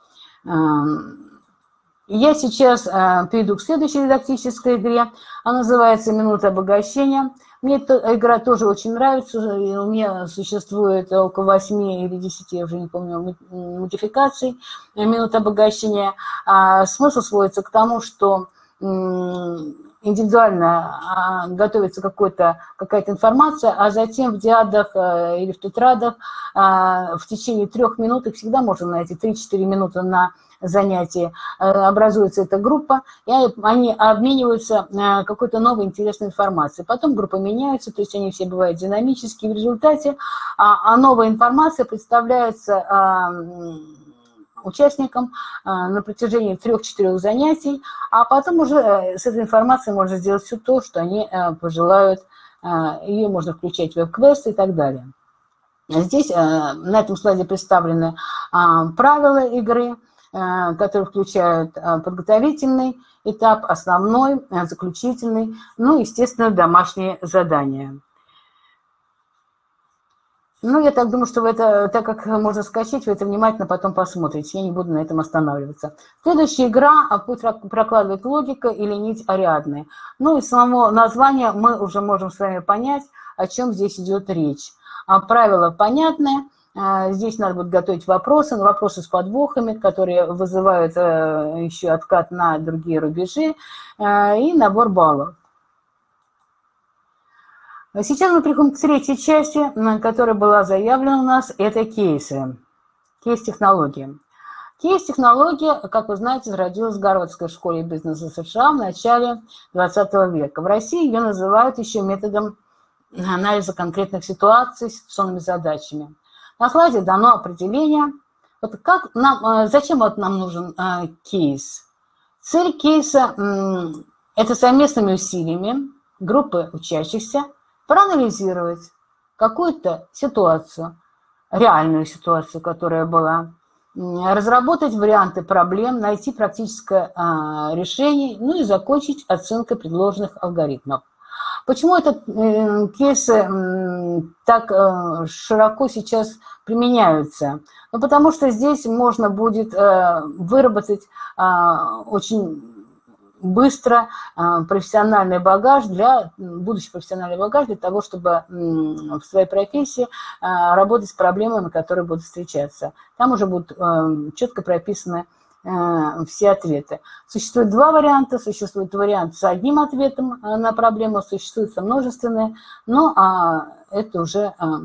Я сейчас перейду к следующей дидактической игре. Она называется «Минута обогащения». Мне эта игра тоже очень нравится. У меня существует около восьми или десяти, я уже не помню, модификаций «Минута обогащения». Смысл сводится к тому, что индивидуально готовится какая-то информация, а затем в диадах или в тетрадах в течение трех минут, их всегда можно найти, три-четыре минуты на занятии, образуется эта группа, и они обмениваются какой-то новой интересной информацией. Потом группы меняются, то есть они все бывают динамические. В результате а новая информация представляется участникам на протяжении трех-четырех занятий, а потом уже с этой информацией можно сделать все то, что они пожелают. Ее можно включать в веб-квесты и так далее. Здесь на этом слайде представлены правила игры, которые включают подготовительный этап, основной, заключительный, ну, естественно, домашние задания. Ну, я так думаю, что вы это, так как можно скачать, вы это внимательно потом посмотрите. Я не буду на этом останавливаться. Следующая игра «Путь прокладывает логика» или «Нить Ариадны». Ну, из самого названия мы уже можем с вами понять, о чем здесь идет речь. Правила понятны. Здесь надо будет готовить вопросы, вопросы с подвохами, которые вызывают еще откат на другие рубежи, и набор баллов. Сейчас мы переходим к третьей части, которая была заявлена у нас, это кейсы, кейс-технологии. Кейс-технология, как вы знаете, зародилась в Гарвардской школе бизнеса США в начале двадцатого века. В России ее называют еще методом анализа конкретных ситуаций с ситуационными задачами. На слайде дано определение. Вот как нам, зачем вот нам нужен кейс? Цель кейса – это совместными усилиями группы учащихся проанализировать какую-то ситуацию, реальную ситуацию, которая была, разработать варианты проблем, найти практическое решение, ну и закончить оценкой предложенных алгоритмов. Почему этот э, кейсы э, так э, широко сейчас применяются? Ну, потому что здесь можно будет э, выработать э, очень быстро э, профессиональный багаж для, будущий профессиональный багаж для того, чтобы э, в своей профессии э, работать с проблемами, которые будут встречаться. Там уже будут э, четко прописаны все ответы. Существует два варианта. Существует вариант с одним ответом на проблему, существуют множественные, но а, это уже а,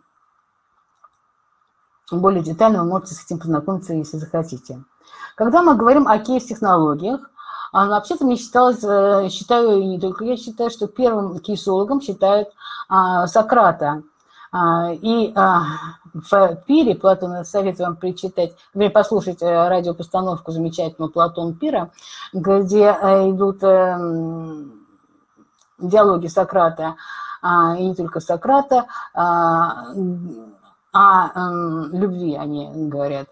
более детально вы можете с этим познакомиться, если захотите. Когда мы говорим о кейс-технологиях, а, вообще-то мне считалось, считаю, и не только я считаю, что первым кейсологом считают а, Сократа. И в пире, Платона, советую вам прочитать, послушать радиопостановку замечательную «Платон Пира», где идут диалоги Сократа, и не только Сократа, о любви они говорят.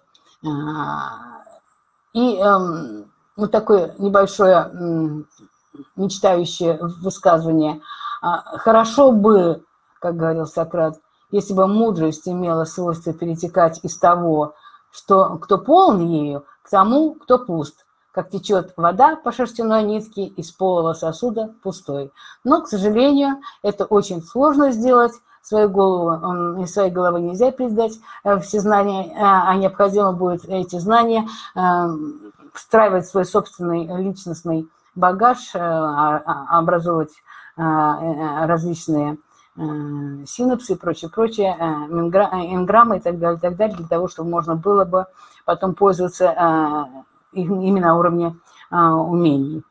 И вот такое небольшое мечтающее высказывание: «Хорошо бы, как говорил Сократ, если бы мудрость имела свойство перетекать из того, что, кто полон ею, к тому, кто пуст, как течет вода по шерстяной нитке из полого сосуда пустой». Но, к сожалению, это очень сложно сделать. Свою голову, из своей головы нельзя передать все знания, а необходимо будет эти знания встраивать в свой собственный личностный багаж, образовывать различные синапсы и прочее, прочее, энграммы и так далее, и так далее, для того, чтобы можно было бы потом пользоваться именно на уровне умений.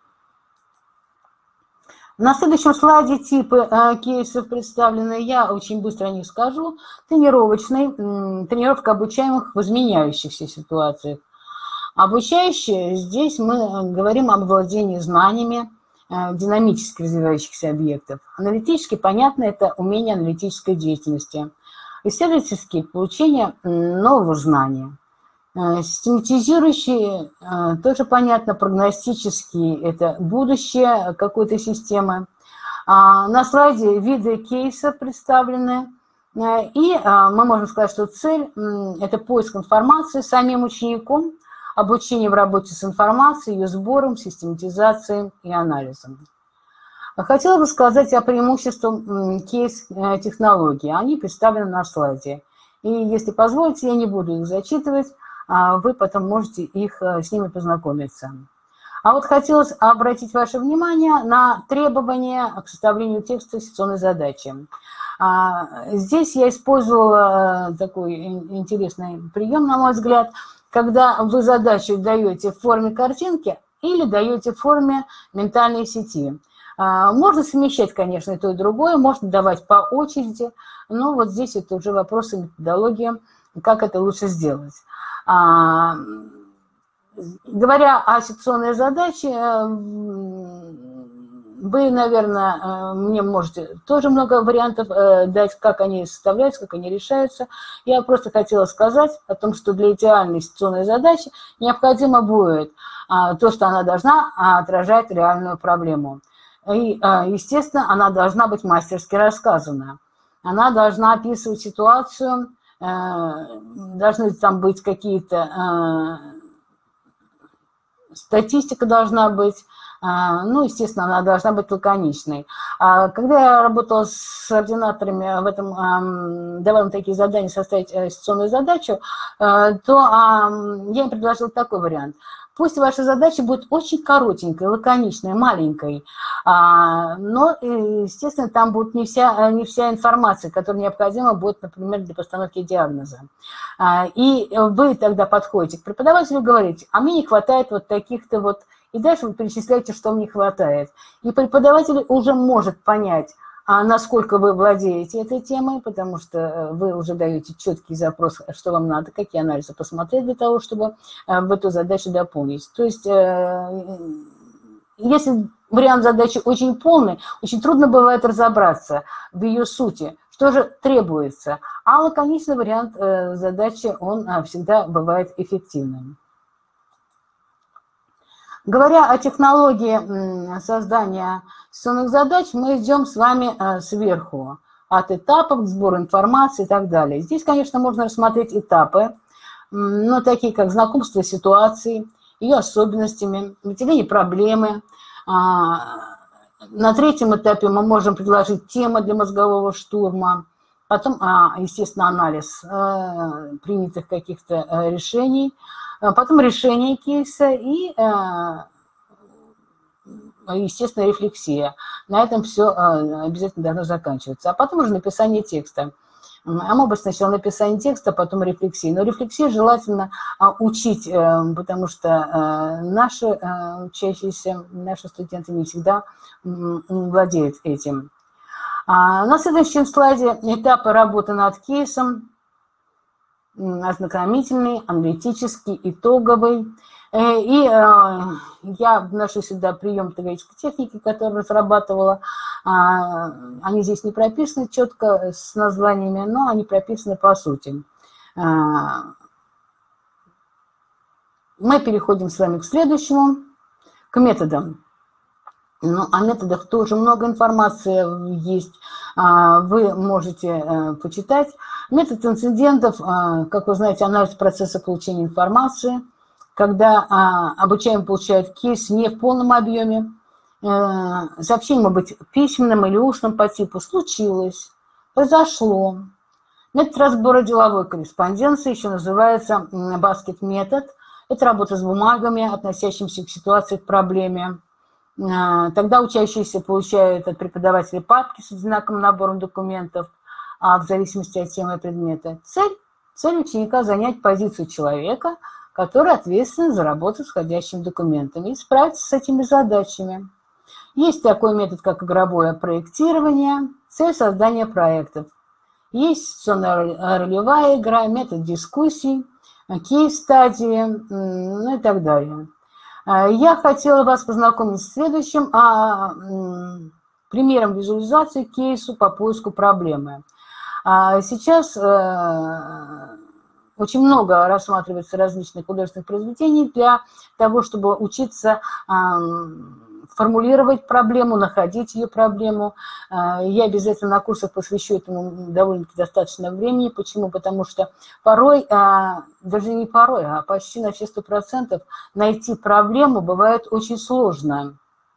На следующем слайде типы кейсов представлены. Я очень быстро о них скажу. Тренировочный, тренировка обучаемых в изменяющихся ситуациях. Обучающие, здесь мы говорим об владении знаниями динамически развивающихся объектов. Аналитически, понятно, это умение аналитической деятельности. Исследовательские – получение нового знания. Систематизирующие, тоже понятно, прогностические – это будущее какой-то системы. На слайде виды кейса представлены. И мы можем сказать, что цель – это поиск информации самим учеником, обучение в работе с информацией, ее сбором, систематизацией и анализом. Хотела бы сказать о преимуществах кейс-технологий. Они представлены на слайде. И если позволите, я не буду их зачитывать, вы потом можете их, с ними познакомиться. А вот хотелось обратить ваше внимание на требования к составлению текста секционной задачи. Здесь я использовала такой интересный прием, на мой взгляд, когда вы задачу даете в форме картинки или даете в форме ментальной сети. Можно совмещать, конечно, и то, и другое, можно давать по очереди, но вот здесь это уже вопросы методологии, как это лучше сделать. Говоря о секционной задаче, вы, наверное, мне можете тоже много вариантов дать, как они составляются, как они решаются. Я просто хотела сказать о том, что для идеальной секционной задачи необходимо будет то, что она должна отражать реальную проблему. И, естественно, она должна быть мастерски рассказана. Она должна описывать ситуацию, должны там быть какие-то... Статистика должна быть, ну, естественно, она должна быть лаконичной. Когда я работала с ординаторами в этом, давала такие задания составить секционную задачу, то я им предложила такой вариант. Пусть ваша задача будет очень коротенькой, лаконичной, маленькой, но, естественно, там будет не вся, не вся информация, которая необходима будет, например, для постановки диагноза. И вы тогда подходите к преподавателю и говорите: а мне не хватает вот таких-то вот, и дальше вы перечисляете, что мне хватает. И преподаватель уже может понять, а насколько вы владеете этой темой, потому что вы уже даете четкий запрос, что вам надо, какие анализы посмотреть для того, чтобы в эту задачу дополнить. То есть, если вариант задачи очень полный, очень трудно бывает разобраться в ее сути, что же требуется. А лаконичный вариант задачи, он всегда бывает эффективным. Говоря о технологии создания сессионных задач, мы идем с вами сверху, от этапов к сбору информации и так далее. Здесь, конечно, можно рассмотреть этапы, но такие как знакомство с ситуацией, ее особенностями, выделение проблемы. На третьем этапе мы можем предложить темы для мозгового штурма, потом, естественно, анализ принятых каких-то решений, потом решение кейса и, естественно, рефлексия. На этом все обязательно должно заканчиваться. А потом уже написание текста. А может быть, сначала написание текста, потом рефлексия. Но рефлексию желательно учить, потому что наши учащиеся, наши студенты не всегда владеют этим. На следующем слайде этапы работы над кейсом. Ознакомительный, аналитический, итоговый. И я вношу сюда прием педагогической техники, которую разрабатывала. Они здесь не прописаны четко с названиями, но они прописаны по сути. Мы переходим с вами к следующему, к методам. Ну, о методах тоже много информации есть, вы можете почитать. Метод инцидентов, как вы знаете, анализ процесса получения информации, когда обучаемый получает кейс не в полном объеме, сообщение может быть письменным или устным по типу «случилось», «произошло». Метод разбора деловой корреспонденции еще называется баскет-метод. Это работа с бумагами, относящимися к ситуации, к проблеме. Тогда учащиеся получают от преподавателя папки с одинаковым набором документов, а в зависимости от темы и предмета. Цель, цель ученика – занять позицию человека, который ответственен за работу с входящими документами и справиться с этими задачами. Есть такой метод, как игровое проектирование, цель создания проектов. Есть сценарно-ролевая игра, метод дискуссий, кейс-стадии, ну и так далее. Я хотела вас познакомить с следующим а, примером визуализации кейсу по поиску проблемы. А сейчас а, очень много рассматривается различных художественных произведений для того, чтобы учиться а, формулировать проблему, находить ее проблему. Я обязательно на курсах посвящу этому довольно-таки достаточно времени. Почему? Потому что порой, даже не порой, а почти на все сто процентов найти проблему бывает очень сложно.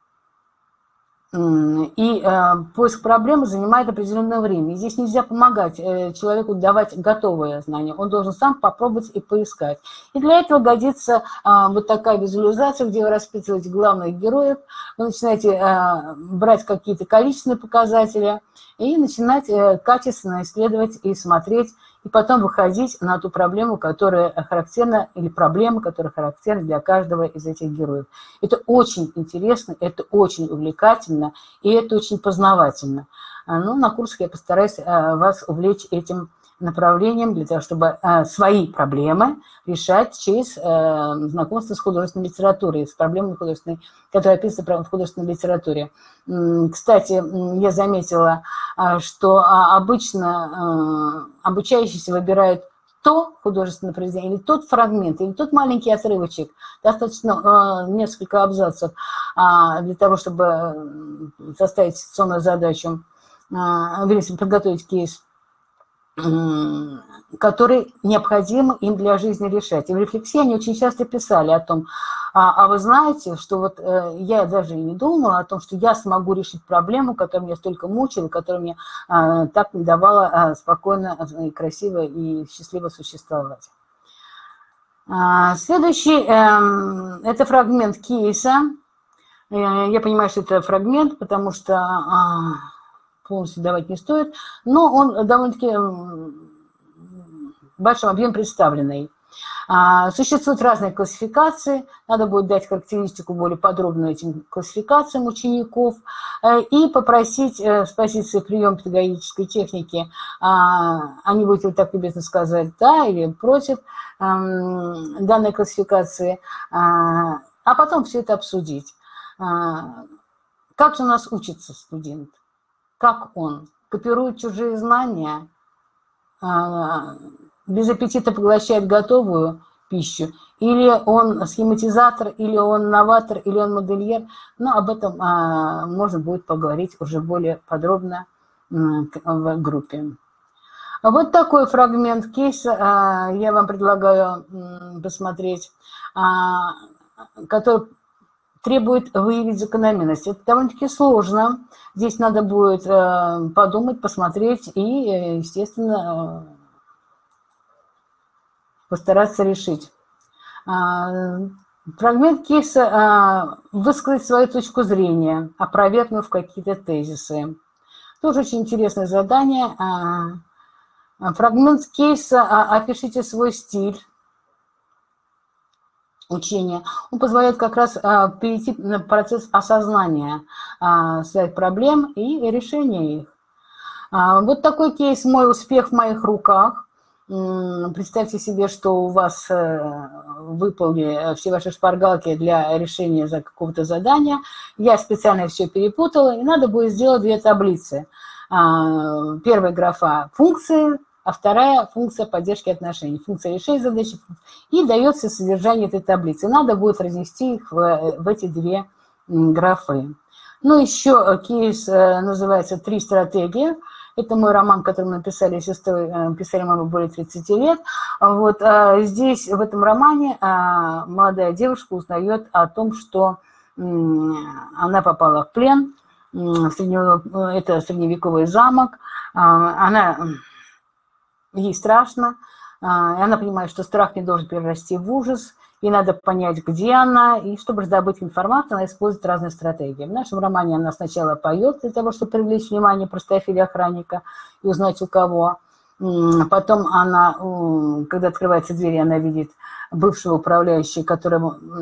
И поиск проблемы занимает определенное время. И здесь нельзя помогать человеку давать готовые знания. Он должен сам попробовать и поискать. И для этого годится вот такая визуализация, где вы расписываете главных героев, вы начинаете брать какие-то количественные показатели и начинать качественно исследовать и смотреть, и потом выходить на ту проблему, которая характерна, или проблема, которая характерна для каждого из этих героев. Это очень интересно, это очень увлекательно, и это очень познавательно. Ну, на курсах я постараюсь вас увлечь этим направлением, для того, чтобы свои проблемы решать через знакомство с художественной литературой, с проблемами художественной, которые описаны в художественной литературе. Кстати, я заметила, что обычно обучающиеся выбирают то художественное произведение, или тот фрагмент, или тот маленький отрывочек, достаточно несколько абзацев для того, чтобы составить сессионную задачу, подготовить кейс, который необходимо им для жизни решать. И в рефлексии они очень часто писали о том, а, а вы знаете, что вот э, я даже и не думала о том, что я смогу решить проблему, которая меня столько мучила, которая мне э, так не давала э, спокойно, э, красиво и счастливо существовать. А, следующий э, – это фрагмент кейса. Э, я понимаю, что это фрагмент, потому что э, полностью давать не стоит, но он довольно-таки в большом объеме представленный. Существуют разные классификации, надо будет дать характеристику более подробную этим классификациям учеников и попросить с позиции приема педагогической техники, они будут так любезно сказать «да» или «против» данной классификации, а потом все это обсудить. Как же у нас учится студент? Как он? Копирует чужие знания? Без аппетита поглощает готовую пищу, или он схематизатор, или он новатор, или он модельер. Но об этом а, можно будет поговорить уже более подробно в группе. Вот такой фрагмент кейса а, я вам предлагаю посмотреть, а, который требует выявить закономерность. Это довольно-таки сложно. Здесь надо будет а, подумать, посмотреть и, естественно, постараться решить. Фрагмент кейса высказать свою точку зрения, опровергнув какие-то тезисы. Тоже очень интересное задание. Фрагмент кейса опишите свой стиль учения. Он позволяет как раз перейти на процесс осознания своих проблем и решения их. Вот такой кейс «Мой успех в моих руках». Представьте себе, что у вас выпали все ваши шпаргалки для решения за какого-то задания. Я специально все перепутала, и надо будет сделать две таблицы. Первая графа – функции, а вторая – функция поддержки отношений. Функция решения задачи. И дается содержание этой таблицы. Надо будет разнести их в, в эти две графы. Ну, еще кейс называется «Три стратегии». Это мой роман, который мы написали с сестрой, писали мы более тридцати лет. Вот, здесь, в этом романе, молодая девушка узнает о том, что она попала в плен, это средневековый замок, она, ей страшно, и она понимает, что страх не должен перерасти в ужас, и надо понять, где она, и чтобы раздобыть информацию, она использует разные стратегии. В нашем романе она сначала поет для того, чтобы привлечь внимание простофиля охранника и узнать, у кого. Потом она, когда открывается дверь, она видит бывшего управляющего, который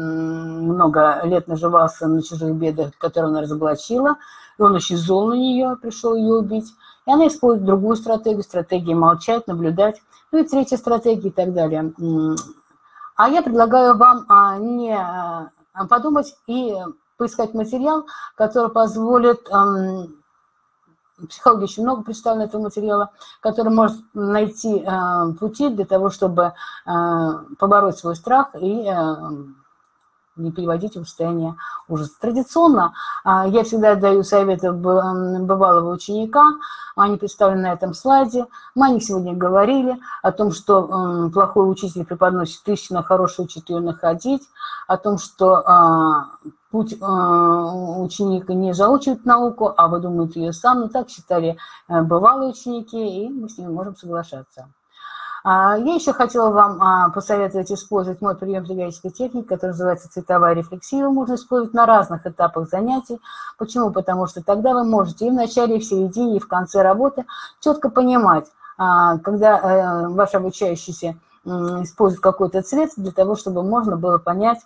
много лет наживался на чужих бедах, которого она разоблачила, и он очень зол на нее, пришел ее убить. И она использует другую стратегию, стратегию молчать, наблюдать, ну и третья стратегия и так далее. А я предлагаю вам а, не а, подумать и поискать материал, который позволит, а, психологии очень много представлено этого материала, который может найти а, пути для того, чтобы а, побороть свой страх и а, не переводить его в состояние ужаса. Традиционно а, я всегда даю советы бывалого ученика, они представлены на этом слайде. Мы о них сегодня говорили, о том, что э, плохой учитель преподносит истину, а хороший учитель ее находить, о том, что э, путь э, ученика не заучивает науку, а выдумывает ее сам. Ну, так считали э, бывалые ученики, и мы с ними можем соглашаться. Я еще хотела вам посоветовать использовать мой прием педагогической техники, который называется цветовая рефлексия. Его можно использовать на разных этапах занятий. Почему? Потому что тогда вы можете и в начале, и в середине, и в конце работы четко понимать, когда ваш обучающийся использует какой-то цвет, для того, чтобы можно было понять,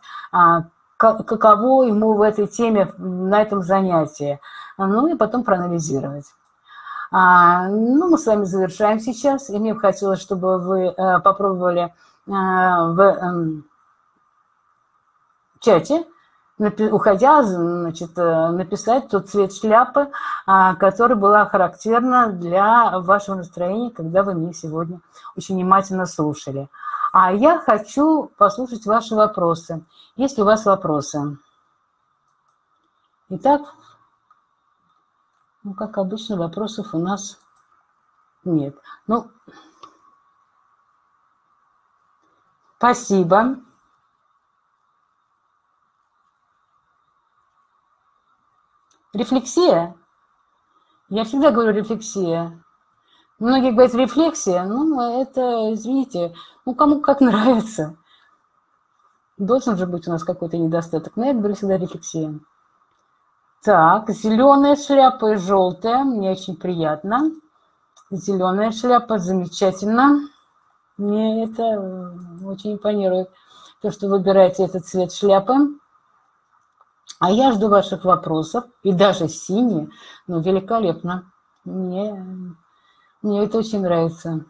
каково ему в этой теме, на этом занятии. Ну и потом проанализировать. А, ну, мы с вами завершаем сейчас, и мне бы хотелось, чтобы вы э, попробовали э, в э, чате, уходя, значит, э, написать тот цвет шляпы, э, который была характерна для вашего настроения, когда вы меня сегодня очень внимательно слушали. А я хочу послушать ваши вопросы, есть ли у вас вопросы. Итак, ну, как обычно, вопросов у нас нет. Ну, спасибо. Рефлексия? Я всегда говорю рефлексия. Многие говорят рефлексия, ну, это, извините, ну, кому как нравится. Должен же быть у нас какой-то недостаток, но я говорю всегда рефлексия. Так, зеленая шляпа и желтая, мне очень приятно. Зеленая шляпа, замечательно. Мне это очень импонирует, то, что выбираете этот цвет шляпы. А я жду ваших вопросов, и даже синие, ну, великолепно. Мне, мне это очень нравится.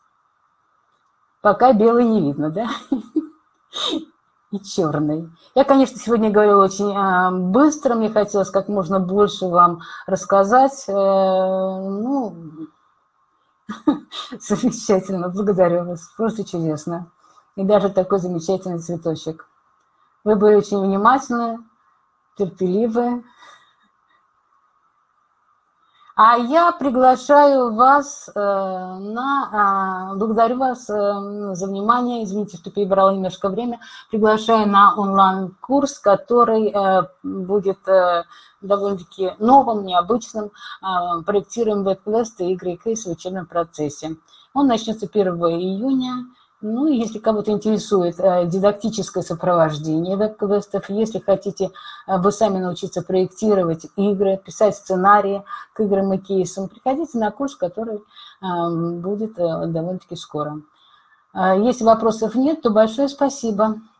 Пока белый не видно, да? И черный. Я, конечно, сегодня говорила очень а, быстро, мне хотелось как можно больше вам рассказать. Э, ну, замечательно, благодарю вас, просто чудесно. И даже такой замечательный цветочек. Вы были очень внимательны, терпеливы. А я приглашаю вас э, на... Э, благодарю вас э, за внимание. Извините, что перебрала немножко время. Приглашаю на онлайн-курс, который э, будет э, довольно-таки новым, необычным. Э, проектируем веб-квесты и игры-кейсы в учебном процессе. Он начнется первого июня. Ну, если кого-то интересует э, дидактическое сопровождение веб-квестов, если хотите э, вы сами научиться проектировать игры, писать сценарии к играм и кейсам, приходите на курс, который э, будет э, довольно-таки скоро. Э, если вопросов нет, то большое спасибо.